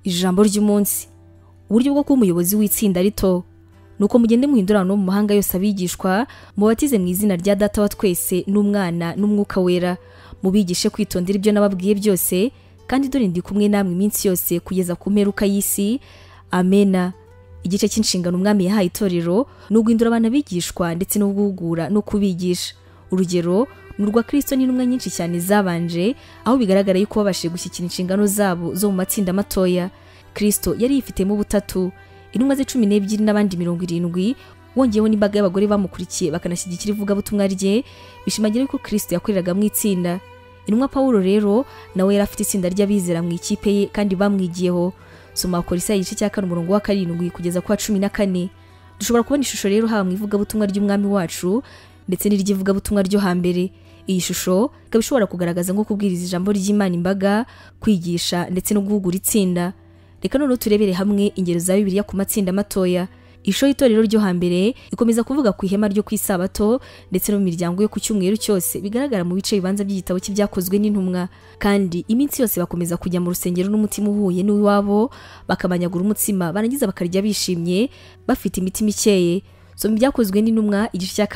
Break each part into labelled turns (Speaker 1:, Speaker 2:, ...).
Speaker 1: ijambo ry'umunsi. Uburyo bwo kuba umuyobozi w'itsinda rito nuko mugende muhindurana no mu mahanga yose abigishwa, mubatize mu izina rya Data wa twese n'Umwana n'Umwuka wera, mubigishe kwitondera ibyo nababwiye byose, kandi dore ndi kumwe namwe iminsi yose kugeza ku mperuka y'isi. Amena. Igice cy'inshingano umwami yahaye itorero ni uguhindura abantu abigishwa ndetse no guhugura no kubigisha. Urugero ni urwa Kristo n'intumwa nyinshi cyane zabanje, aho bigaragara yuko babashije gushyikira inshingano zabo zo mu matsinda matoya. Kristo yari yifitemo ubutatu, intumwa ze 12 n'abandi 70, wongeyeho n'imbaga y'abagore bamukurikiye bakanashyigikira ivugabutumwa rye, bishimangira yuko Kristo yakoreraga mu itsinda. Intumwa Pawulo rero nawe yari afite itsinda ry'abizera mu ikipe ye kandi bamwigiyeho. Soma Kolosai igice cya 4:7 kugeza kwa 14. Dushobora kubona ishusho rero haba mu ivugabutumwa ry'umwami wacu ndetse n'iry'ivugabutumwa ryo hambere. Iyi shusho ikaba ishobora kugaragaza nko kubwiriza ijambo ry'Imana imbaga, kwigisha ndetse no guhugura itsinda. Reka noneho turebere hamwe ingero za Bibiliya ku matsinda matoya. Ishusho y'itorero ryo hambere ikomeza kuvuga ku ihema ryo kwisabato ndetse no mu miryango yo ku cyumweru cyose, bigaragara mu bice bibanza by'igitabo cy'ibyakozwe n'intumwa. Kandi iminsi yose bakomeza kujya mu rusengero n'umutima uhuye n'uwabo, bakamanyagura umutsima, barangiza bakarya bishimye bafite imitima ikeye. So mu byakozwe n'intumwa igice cya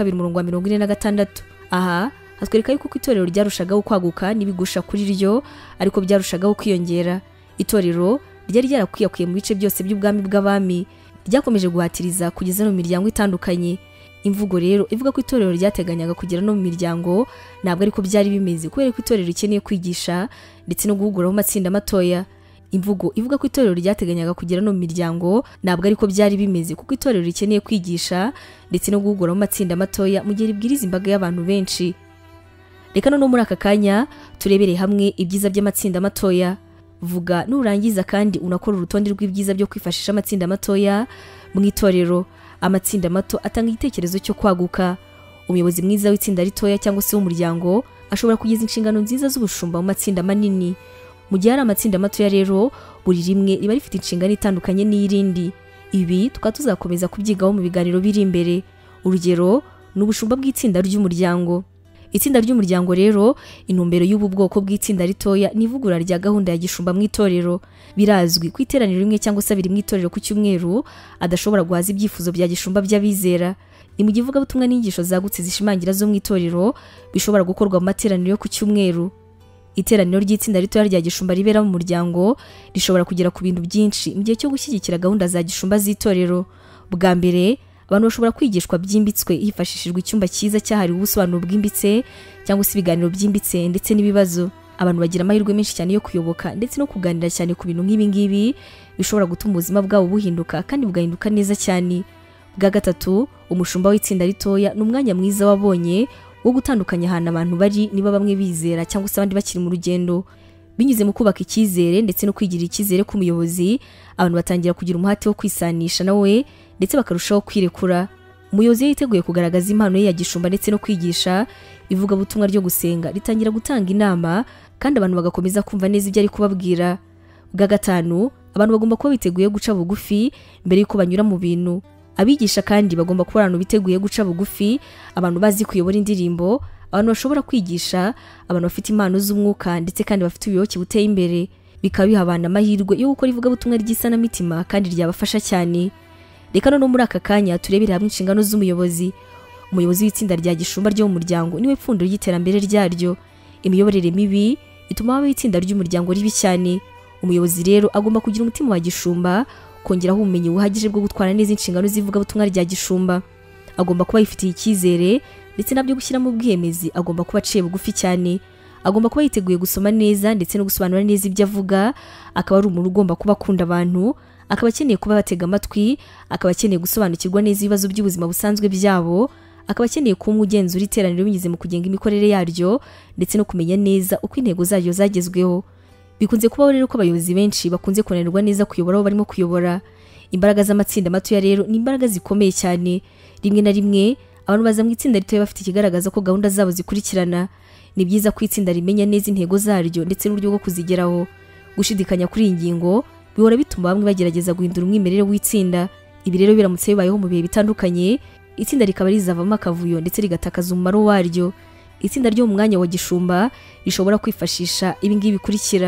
Speaker 1: 2:46. Aha hatwereka yuko itorero ryarushagaho kwaguka n'ibigusha kuri ryo, ariko byarushagaho kwiyongera. Itorero ryari ryarakwiyakuye mu bice byose by'ubwami bw'abami, ryakomeje guhatiriza kugeza no mu miryango itandukanye. Imvugo rero ivuga ko itorero ryateganyaga kugera no mu miryango ntabwo ariko byari bimeze, kubera ko itorero rikeneye kwigisha ndetse no guhugura mu matsinda matoya. Imvugo ivuga ko itorero ryateganyaga kugera no mu miryango ntabwo ariko byari bimeze, kuko itorero rikeneye kwigisha ndetse no guhugura mu matsinda matoya mu gihe ribwiriza imbaga y'abantu benshi. Reka no muri aka kanya turebere hamwe ibyiza by'amatsinda matoya. Vuga nurangiza kandi unakora urutonde rw'ibyiza byo kwifashisha amatsinda matoya mu itorero. Amatsinda mato atanga igitekerezo cyo kwaguka. Umuyobozi mwiza w'itsinda ritoya cyangwa se w'umuryango ashobora kugeza inshingano nziza z'ubushumba mu matsinda manini. Mu gihe ari amatsinda matoya rero, buri rimwe riba rifite inshingano itandukanye n'irindi. Ibi tukaba tuzakomeza kubyigaho mu biganiro biri imbere. Urugero ni ubushumba bw'itsinda ry'umuryango. Itsinda ry'umuryango rero, intumbero y'ubu bwoko bw'itsinda ritoya ni ivugura rya gahunda ya gishumba mu itorero. Birazwi ku iteraniro rimwe cyangwa se abiri mu itorero ku cyumweru adashobora guhaza ibyifuzo bya gishumba by'abizera. Ni mu givuga butumwa n'inyigisho zagutse zishimangira zo mu itorero bishobora gukorwa mu materaniro yo ku cyumweru. Iteraniro ry'itsinda ritoya rya gishumba ribera mu muryango rishobora kugera ku bintu byinshi mu gihe cyo gushyigikira gahunda za gishumba z'itorero. Bwa mbere, abantu bashobora kwigishwa byimbitswe hifashishijwe icyumba cyiza cyahariwe ubusobanuro bwimbitse cyangwa se ibiganiro byimbitse ndetse n'ibibazo. Abantu bagira amahirwe menshi cyane yo kuyoboka ndetse no kuganira cyane ku bintu nk'ibi ngibi bishobora gutuma ubuzima bwabo buhinduka kandi bugahinduka neza cyane. Bwa gatatu, umushumba w'itsinda ritoya ni umwanya mwiza wabonye wo gutandukanya ahantu abantu bari, niba bamwe bizera cyangwa se abandi bakiri mu rugendo. Binyuze mu kubaka icyizere ndetse no kwigirira icyizere k'umuyobozi, abantu batangira kugira umuhate wo kwisanisha nawe ndetse bakarushaho kwirekura. Umuyobozi yiteguye kugaragaza impano ye ya gishumba ndetse no kwigisha. Ivuga butumwa ryo gusenga ritangira gutanga inama kandi abantu bagakomeza kumva neza ibyo ari kubabwira. Bwa gatanu, abantu bagomba kuba biteguye guca bugufi mbere yuko banyura mu bintu. Abigisha kandi bagomba kuba abantu biteguye guca bugufi, abantu bazi kuyobora indirimbo, abantu bashobora kwigisha, abantu bafite impano z'umwuka ndetse kandi bafite ubuyoboke buteye imbere. Bikaba biha abantu amahirwe yo gukora ivuga butumwa ry'isanamitima kandi ryabafasha cyane. Reka no muri aka kanya turebere hamwe inshingano z'umuyobozi. Umuyobozi w'itsinda rya gishumba ryo mu muryango niwe pfundo ry'iterambere ryaryo. Imiyoborere mibi ituma habaho itsinda ry'umuryango ribi cyane. Umuyobozi rero agomba kugira umutima wa gishumba, kongeraho ubumenyi buhagije bwo gutwara neza inshingano z'ivuga butumwa rya gishumba. Agomba kuba yifitiye icyizere ndetse nabyo gushyiramo ubwiyemezi. Agomba kuba aciye bugufi cyane. Agomba kuba yiteguye gusoma neza ndetse no gusobanura neza ibyo avuga. Akaba ari umuntu ugomba kuba akunda abantu, akaba akeneye kuba batega amatwi, akaba akeneye gusobanukirwa neza ibibazo by'ubuzima busanzwe byabo, akaba akeneye kuba umugenzura iteraniro binyuze mu kugenga imikorere yaryo ndetse no kumenya neza uko intego zaryo zagezweho. Bikunze kubaho rero ko abayobozi benshi bakunze kunanirwa neza kuyobora abo barimo kuyobora. Imbaraga z'amatsinda matoya rero ni imbaraga zikomeye cyane. Rimwe na rimwe abantu baza mu itsinda ritoya bafite ikigaragaza ko gahunda zabo zikurikirana. Ni byiza ko itsinda rimenya neza intego zaryo ndetse n'uburyo bwo kuzigeraho. Gushidikanya kuri iyi ngingo bihora bituma bamwe bagerageza guhindura umwimerere w'itsinda. Ibi rero biramutse bibayeho mu bihe bitandukanye, itsinda rikaba rizavamo akavuyo ndetse rigatakaza umumaro waryo. Itsinda ryo mu mwanya wa gishumba rishobora kwifashisha ibi ngibi bikurikira.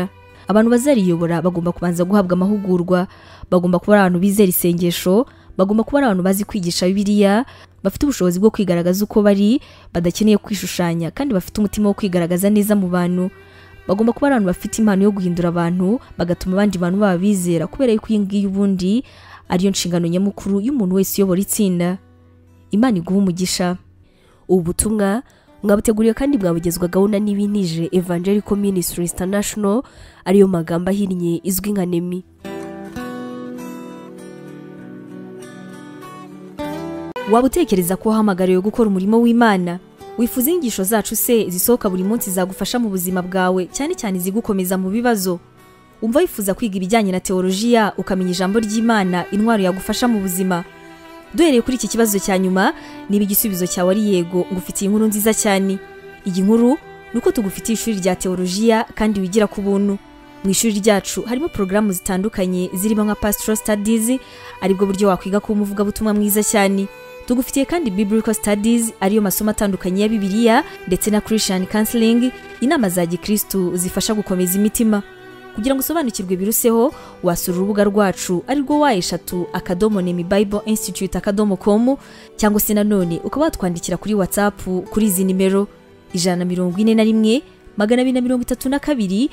Speaker 1: Abantu bazariyobora bagomba kubanza guhabwa amahugurwa, bagomba kuba abantu bizera isengesho, bagomba kuba abantu bazi kwigisha Bibiliya, bafite ubushobozi bwo kwigaragaza uko bari, badakeneye kwishushanya kandi bafite umutima wo kwigaragaza neza mu bantu. Bagomba kuba abantu bafite impano yo guhindura abantu, bagatuma abandi bantu baba bizera, kubera yuko iyi ngiyi ubundi ariyo nshingano nyamukuru y'umuntu wese uyobora itsinda. Imana iguha umugisha. Ubu butumwa mwabuteguriye kandi mwabugezwagaho na Nemi Evangelical Ministries International, ariyo magambo ahinnye izwi nka Nemi. Waba utekereza ko wahamagariwe gukora umurimo w'Imana? Wifuza inyigisho zacu se zisohoka buri munsi zagufasha mu buzima bwawe, cyane cyane zigukomeza mu bibazo? Umva wifuza kwiga ibijyanye na teolojiya, ukamenya ijambo ry'Imana, intwaro yagufasha mu buzima? Duhereye kuri iki kibazo cya nyuma, niba igisubizo cyawe ari yego, ngufitiye inkuru nziza cyane. Iyi nkuru nuko tugufitiye ishuri rya teolojiya kandi wigira ku buntu. Mu ishuri ryacu harimo porogaramu zitandukanye zirimo nka Pastoral Studies, aribwo buryo wakwiga kuba umuvugabutumwa mwiza cyane. Tugufitiye kandi Biblical Studies, ariyo masomo atandukanye ya Bibiliya, ndetse na Christian Counseling, inama za Gikristo zifasha gukomeza imitima. Kugira ngo usobanukirwe biruseho, wasura urubuga rwacu arirwo wa3.nemibibleinstitute.com, cyangwa se nanone ukaba watwandikira kuri WhatsApp kuri izi nimero 141 232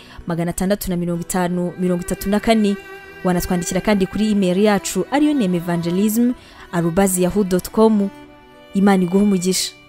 Speaker 1: 655 wanatwandikira kandi kuri email yacu ariyo nemevangelism@yahoo.com. Imana iguha umugisha.